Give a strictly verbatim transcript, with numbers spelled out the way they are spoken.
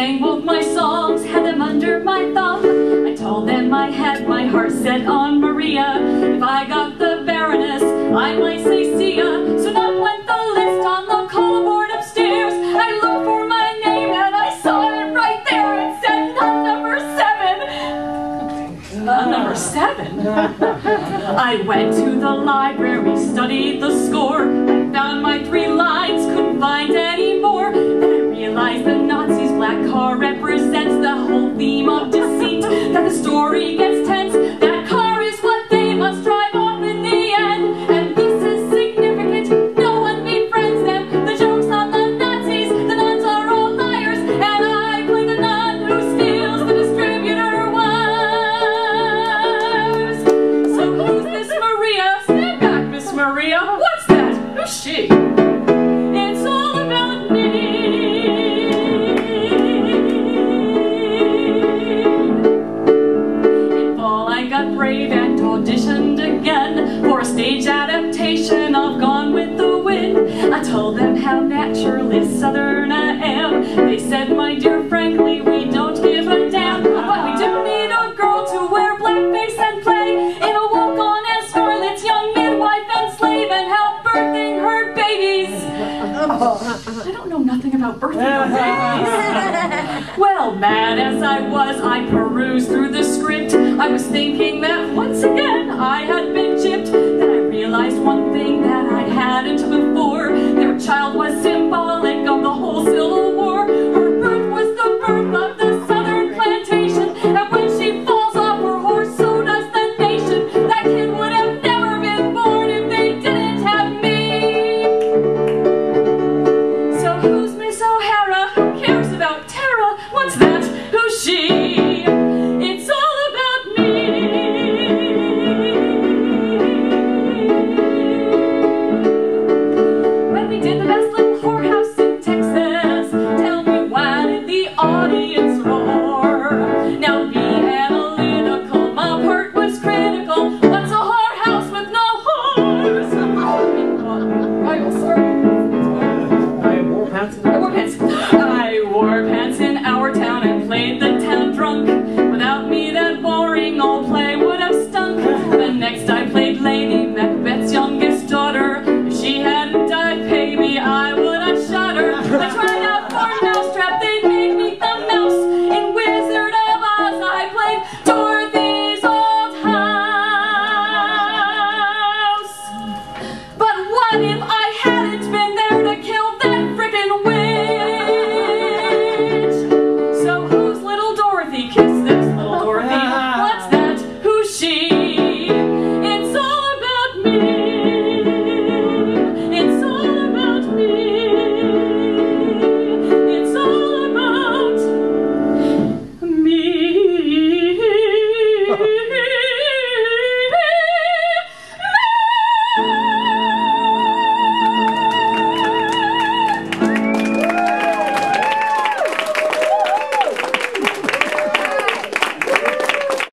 sang both my songs, had them under my thumb. I told them I had my heart set on Maria. If I got the Baroness, I might say see ya. So up went the list on the call board upstairs. I looked for my name and I saw it right there. It said nun number seven. Nun number seven? I went to the library, studied the score. I found my three lines, couldn't find any more. Then I realized the Nazis' black car represents the whole theme of deceit. That the story gets tense, that car is what they must drive off in the end. And this is significant, no one befriends them. The joke's on the Nazis, the nuns are all liars. And I play the nun who steals the distributor wives. So who's this Maria? Stand back, Miss Maria. What's that? Who's she? It's all about me. In fall I got brave and auditioned again for a stage adaptation of Gone with the Wind. I told them how naturally Southern I am. They said, my dear, frankly, we don't give a damn. But we do need a girl to wear blackface and play in a walk-on as Scarlett's young midwife and slave and help birthing her babies. I don't know nothing about birthing her babies. Well, mad as I was, I perused through the script. I was thinking that once again I had been gypped. Then I realized one thing that I hadn't before. Their child was symbolic